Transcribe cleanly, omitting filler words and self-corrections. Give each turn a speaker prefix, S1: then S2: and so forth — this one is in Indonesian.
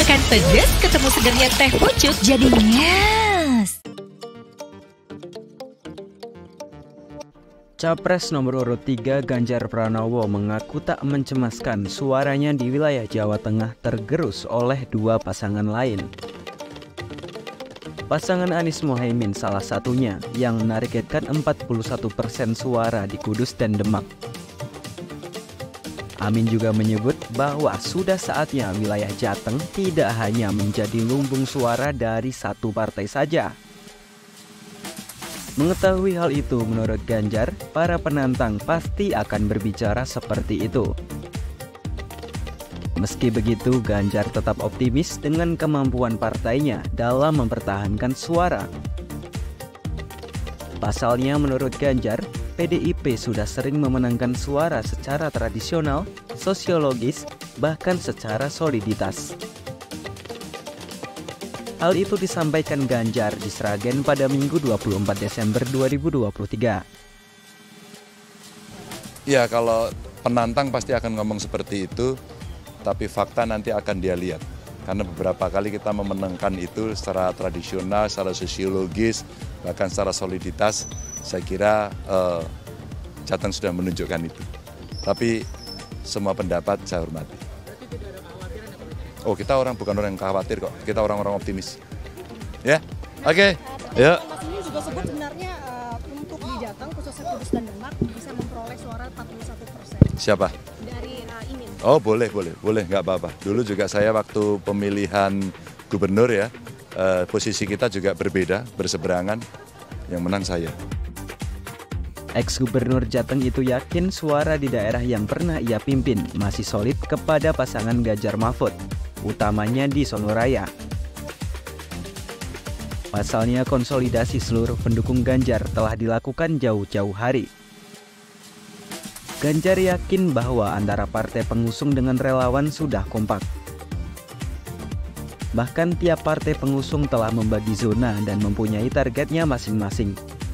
S1: masakan pedas ketemu segernya teh pucuk jadi nyes.
S2: Capres nomor urut 3 Ganjar Pranowo mengaku tak mencemaskan suaranya di wilayah Jawa Tengah tergerus oleh dua pasangan lain. Pasangan Anies Mohaimin salah satunya yang menargetkan 41% suara di Kudus dan Demak. Amin juga menyebut bahwa sudah saatnya wilayah Jateng tidak hanya menjadi lumbung suara dari satu partai saja. Mengetahui hal itu, menurut Ganjar, para penantang pasti akan berbicara seperti itu. Meski begitu, Ganjar tetap optimis dengan kemampuan partainya dalam mempertahankan suara. Pasalnya, menurut Ganjar, PDIP sudah sering memenangkan suara secara tradisional, sosiologis, bahkan secara soliditas. Hal itu disampaikan Ganjar di Sragen pada Minggu 24 Desember 2023.
S3: Ya, kalau penantang pasti akan ngomong seperti itu, tapi fakta nanti akan dia lihat. Karena beberapa kali kita memenangkan itu secara tradisional, secara sosiologis, bahkan secara soliditas, saya kira Jateng sudah menunjukkan itu. Tapi semua pendapat saya hormati. Oh, kita bukan orang yang khawatir kok, kita orang-orang optimis. Ya, oke. Ya.
S4: Mas ini juga sebut sebenarnya untuk di Jateng, khususnya Kudus dan Demak, bisa memperoleh suara 41%.
S3: Siapa?
S4: Dari Imin.
S3: Oh, boleh, nggak apa-apa. Dulu juga saya waktu pemilihan gubernur ya, posisi kita juga berbeda, berseberangan, yang menang saya.
S2: Ex-gubernur Jateng itu yakin suara di daerah yang pernah ia pimpin masih solid kepada pasangan Ganjar Mahfud, utamanya di Solo-Raya. Pasalnya konsolidasi seluruh pendukung Ganjar telah dilakukan jauh-jauh hari. Ganjar yakin bahwa antara partai pengusung dengan relawan sudah kompak. Bahkan tiap partai pengusung telah membagi zona dan mempunyai targetnya masing-masing.